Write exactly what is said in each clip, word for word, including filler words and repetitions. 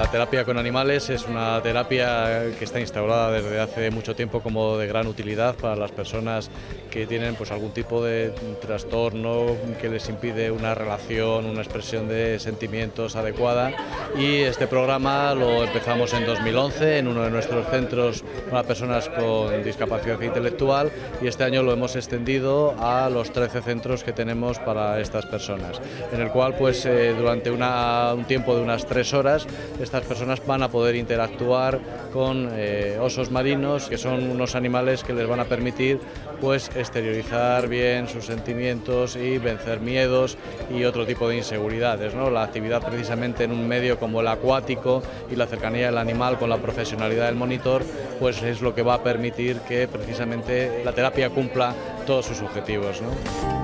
La terapia con animales es una terapia que está instaurada desde hace mucho tiempo como de gran utilidad para las personas que tienen pues, algún tipo de trastorno que les impide una relación, una expresión de sentimientos adecuada, y este programa lo empezamos en dos mil once en uno de nuestros centros para personas con discapacidad intelectual, y este año lo hemos extendido a los trece centros que tenemos para estas personas, en el cual pues eh, durante una, un tiempo de unas tres horas estas personas van a poder interactuar con eh, osos marinos, que son unos animales que les van a permitir pues exteriorizar bien sus sentimientos y vencer miedos y otro tipo de inseguridades, ¿no? La actividad precisamente en un medio como el acuático y la cercanía del animal con la profesionalidad del monitor pues es lo que va a permitir que precisamente la terapia cumpla todos sus objetivos, ¿no?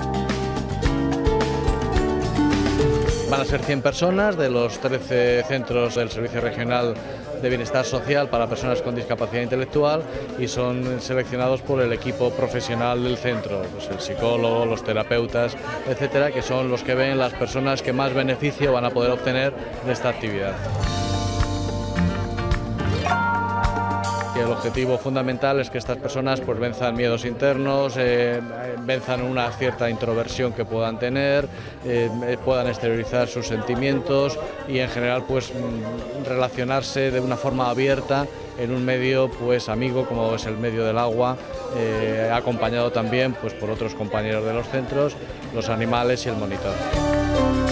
Van a ser cien personas de los trece centros del Servicio Regional de Bienestar Social para personas con discapacidad intelectual, y son seleccionados por el equipo profesional del centro, pues el psicólogo, los terapeutas, etcétera, que son los que ven las personas que más beneficio van a poder obtener de esta actividad. El objetivo fundamental es que estas personas pues, venzan miedos internos, eh, venzan una cierta introversión que puedan tener, eh, puedan exteriorizar sus sentimientos y en general pues, relacionarse de una forma abierta en un medio pues, amigo como es el medio del agua, eh, acompañado también pues, por otros compañeros de los centros, los animales y el monitor.